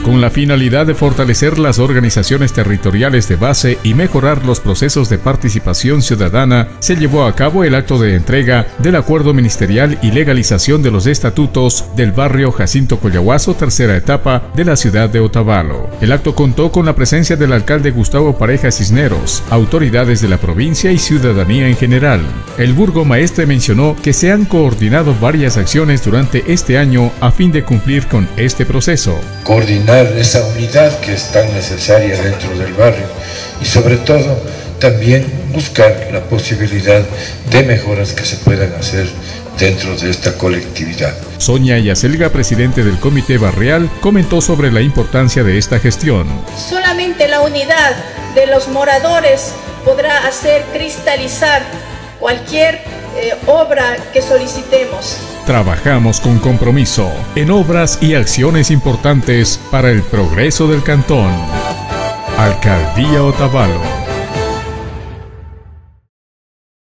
Con la finalidad de fortalecer las organizaciones territoriales de base y mejorar los procesos de participación ciudadana, se llevó a cabo el acto de entrega del acuerdo ministerial y legalización de los estatutos del barrio Jacinto Collahuaso, tercera etapa de la ciudad de Otavalo. El acto contó con la presencia del alcalde Gustavo Pareja Cisneros, autoridades de la provincia y ciudadanía en general. El burgomaestre mencionó que se han coordinado varias acciones durante este año a fin de cumplir con este proceso. Coordinar esa unidad que es tan necesaria dentro del barrio y sobre todo también buscar la posibilidad de mejoras que se puedan hacer dentro de esta colectividad. Sonia Yacelga, presidente del Comité Barrial, comentó sobre la importancia de esta gestión. Solamente la unidad de los moradores podrá hacer cristalizar cualquier obra que solicitemos. Trabajamos con compromiso en obras y acciones importantes para el progreso del cantón. Alcaldía Otavalo.